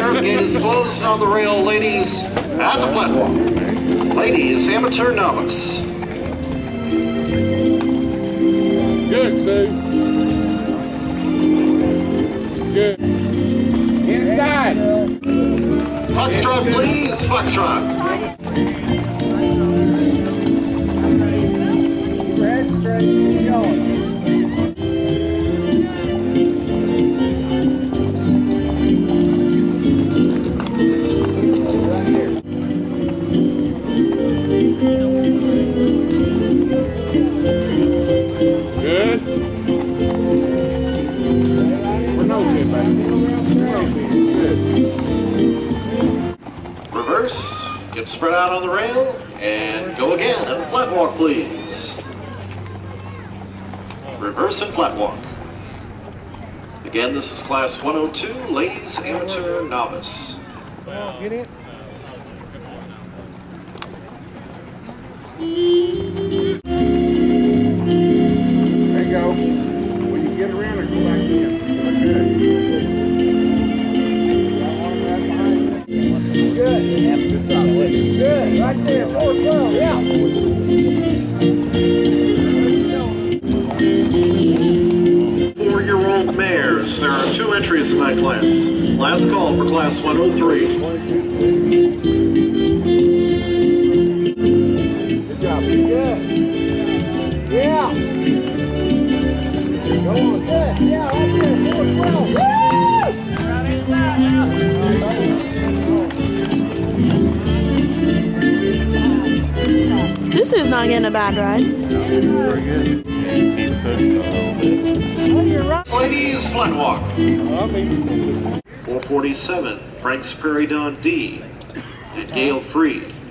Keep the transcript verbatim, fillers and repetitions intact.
there. Gate is closed on the rail, ladies, at the platform. Ladies, amateur novice. Good, Sue. Good. Inside. Foxtrot, please. Foxtrot. Reverse, get spread out on the rail, and go again, and flat walk, please. Reverse and flat walk. Again, this is class one oh two, ladies, amateur, novice. Get it. There you go. When you get around it, go back in. Good. Good. Right there. four twelve. Yeah. Four-year-old mares. There are two entries in that class. Last call for class one oh three. Good job. Good. Yeah. Go on. Good. Yeah, right there. four twelve. Woo! Right inside now. Susu's not getting a bad ride. Ladies, flat walk. four forty-seven, Frank's Prairie Dawn D, and Gail Freed.